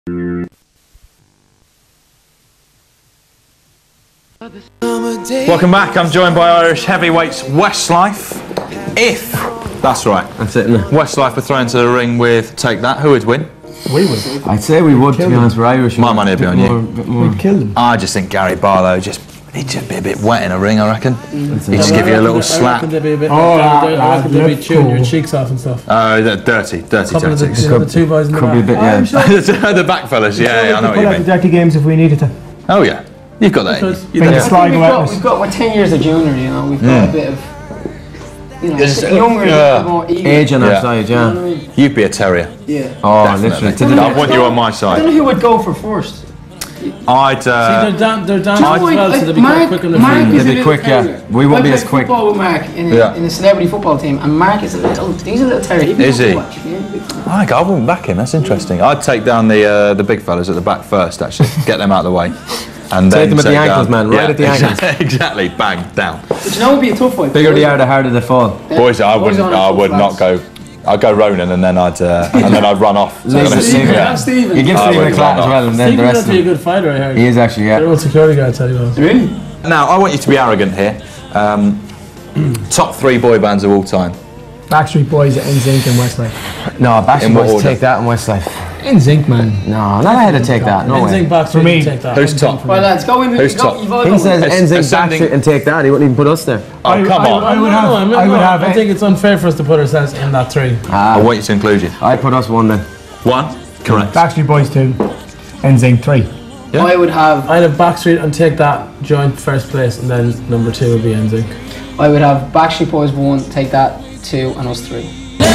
Welcome back. I'm joined by Irish heavyweights Westlife. If that's right, that's it. Westlife were thrown into the ring with Take That, who would win? We would. I'd say we would, to be honest. We're Irish. My money would be on you. We'd kill them. I just think Gary Barlow he'd just be a bit wet in a ring. I reckon. He'd just give you a little slap. I reckon they'd be a bit. I reckon they'd be chewing your cheeks off and stuff. Oh, dirty tactics. The two boys in the back. Could be a bit, yeah. The back fellas, yeah, I know what you Pull out mean. the dirty games if we needed to. Oh yeah, you've got that. We're 10 years of junior, you know. We've got a bit of, you know, younger, more eager. Age on our side, yeah. You know what I mean? You'd be a terrier. Yeah. Oh, definitely. literally. I want you on my I side. don't know who would go for first. I'd. See, they're down as well, so they'll be quite quick on the field. They'll be quick, yeah. We won't be as quick. I played football with Mark in a celebrity football team, and Mark is he's a little terrier. Is he? I wouldn't back him. That's interesting. I'd take down the big fellas at the back first. Actually, get them out of the way, and take then them at the ankles, man. Right at the ankles. Exactly. Bang down. But you know, it would be a tough fight. Bigger they are, the harder they fall. Boys, I would not go. I'd go Ronan and then I'd run off. Stephen. You give Stephen a clap as well, and then the rest of Stephen's a good fighter, I heard. He is actually, yeah. They're all security guards, tell you what. Really? Now, I want you to be arrogant here. Top 3 boy bands of all time. Backstreet Boys, NSYNC and Westlife. No, Backstreet Boys Take That and Westlife. NSYNC, man. No, not ahead of Take That. No way. NSYNC, Backstreet, for me. Take That. Who's top? Well, lads, go in. Who's top? He says NSYNC, Backstreet and Take That. He wouldn't even put us there. Oh, come on. I think it's unfair for us to put ourselves in that 3. I want you to include you. I'd put us 1 then. 1? Correct. Backstreet Boys 2, NSYNC 3. Yeah. I'd have Backstreet and Take That joint first place, and then number 2 would be NSYNC. I would have Backstreet Boys 1, Take That 2, and us 3.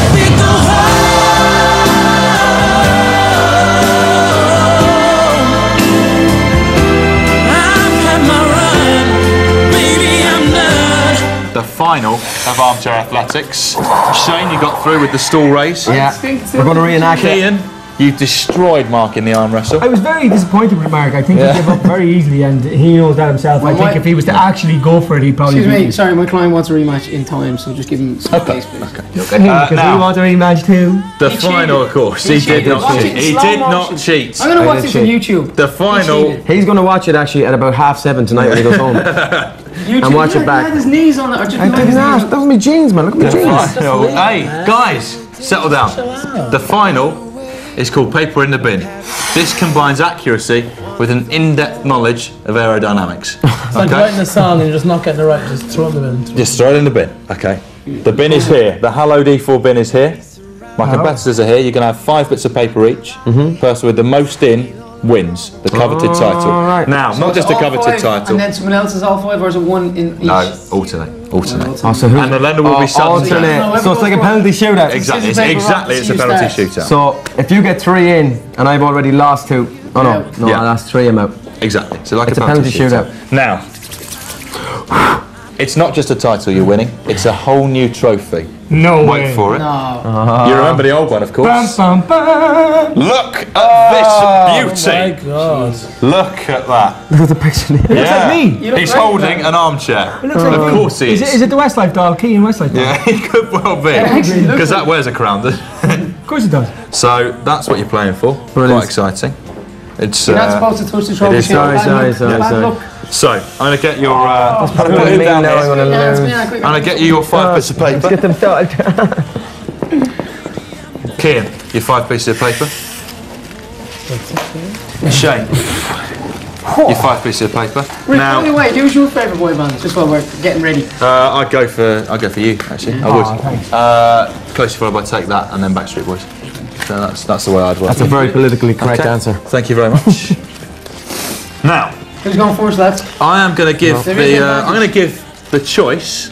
The final of Armchair Athletics. Shane, you got through with the stool raise. Yeah, we're going to reenact it. Ian, you destroyed Mark in the arm wrestle. I was very disappointed with Mark. I think he gave up very easily, and he knows that himself. I think if he was to actually go for it, he'd probably. Excuse me, sorry, my client wants a rematch in time, so just give him some space, please. Look at him, because he wants a rematch too. The final, of course, he did not cheat. He did not cheat. I'm going to watch this on YouTube. The final. He's going to watch it actually at about 7:30 tonight when he goes home. And watch it back. He had his knees on it. Or just I did not. That was my jeans, man. Look at my jeans. Hey, guys, settle down. The final is called Paper in the Bin. This combines accuracy with an in-depth knowledge of aerodynamics. It's like writing a song and you're just not getting it right, just throw it in the bin. Just throw it in the bin, okay. The bin is here. The hallowed E4 bin is here. My competitors are here. You're going to have 5 bits of paper each. Person with the most in wins the coveted title. Right. Now, So not just a coveted title. And then someone else is all 5, or is it 1 in each? No, alternate. Oh, so who? And the lender will be substituted. Alternate. So it's like a penalty shootout. Exactly, it's a penalty shootout. So if you get 3 in and I've already lost 2, I lost 3, I'm out. Exactly. So like It's a penalty shootout. Now, it's not just a title you're winning; it's a whole new trophy. No way. Wait for it. No. You remember the old one, of course. Bum, bum, bum. Look at this beauty. Oh my God. Look at that. Look at the picture here. Looks like me. He's holding an armchair. It looks like Of me. course he is. Is it the Westlife doll? Key and Westlife doll? Yeah, he could well be. Because that wears a crown, doesn't it? Of course it does. So that's what you're playing for. Quite exciting. It's. You're not supposed to touch the trophy. Sorry. So I'm gonna get your. I'm gonna get you your 5 bits of paper. Get them started. Kian, your 5 pieces of paper. Shane, your 5 pieces of paper. Now, wait, who's your favourite boy band? Just while we're getting ready. I'd go for you actually. I would. Thanks. Closely followed by Take That and then Backstreet Boys. So that's the way I'd work. That's a very politically correct answer. Thank you very much. Now, who's going first, lads? I am going to give the choice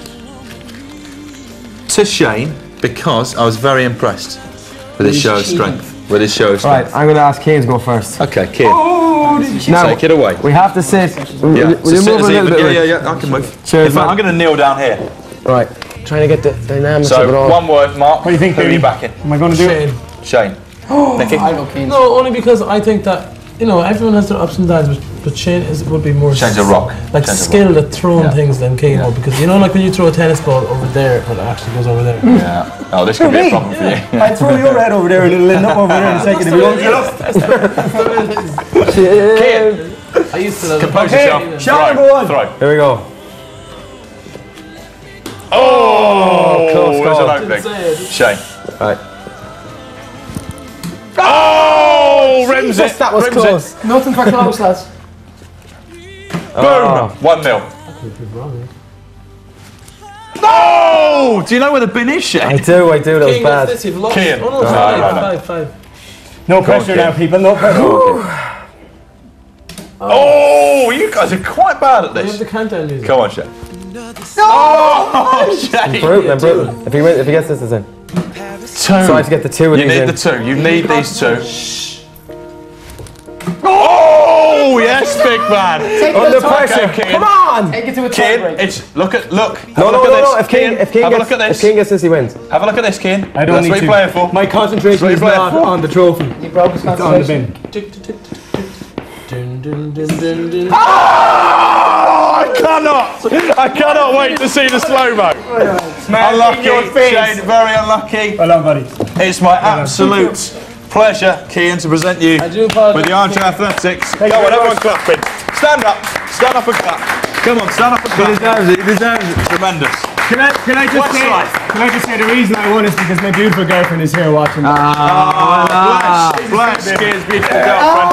to Shane because I was very impressed with his show of strength. Right, I'm going to ask Kane to go first. Okay, Kian. Now, take it away. We have to sit. Will you move a little bit? Yeah, I can move. Cheers, In fact, I'm going to kneel down here. Right, trying to get the dynamics of it So, all. one word, Mark. What do you think, Who are baby? you backing? Am I going to do it? Shane. Nicky? I'll go Kane. No, only because I think that you know, everyone has their ups and downs, but Shane would be more Shane's a rock. like skilled at throwing things than Keane would, because you know, like when you throw a tennis ball over there, it actually goes over there. Yeah. Oh, this could be a problem for you. I'd throw your head over there and it'll end up over there in a second if you don't get up. Keane, I used to love compose it. yourself. Sean, go on. Throw. Here we go. Oh, close there's call. an opening. Shane. Right. Oh, rims it. That was rims close. It. Nothing for close, lads. Boom. 1-0. No! Do you know where the bin is, Shane? I do, that was Keane bad. gets this, you've lost. Keane. Oh no, No, five. No pressure now, people, no pressure. Oh, you guys are quite bad at We have this. the countdown music. Come on, Shane. Oh, Shane. Brutal. If he gets this, it's in. Two. So I have to get the two of You these need in. the two. You need these two. Oh, yes, big man. Under pressure. Okay, Keane. Come on! Take it to a Keane, tie break. it's look. Have No, a look at this. If Keane have a look at if this. Keane gets this, he wins. Have a look at this, Keane. I don't That's need what to. you're playing for. My concentration That's is what you're not playing for. on the trophy. You broke his It's on the concentration. bin. Oh, I cannot wait to see the slow-mo. Unlucky, Shane, very unlucky. Well done, buddy. It's my absolute pleasure, Keane, to present you I do apologise. with the Armchair Athletics. Go you on, very everyone much. clapping. Stand up and clap. Come on, stand up and clap. He deserves it. Tremendous. Can I just say the reason I won is because my beautiful girlfriend is here watching. Bless Keane's beautiful girlfriend.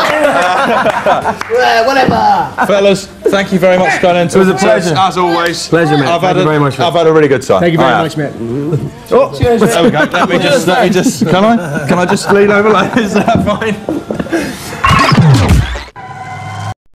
Fellas, thank you very much for coming in. It was a pleasure. As always. Pleasure, mate. Thank you very much, mate. I've had a really good time. Thank you very I have. much, mate. There we go. Let me just. Can I just lean over like this? Is that fine?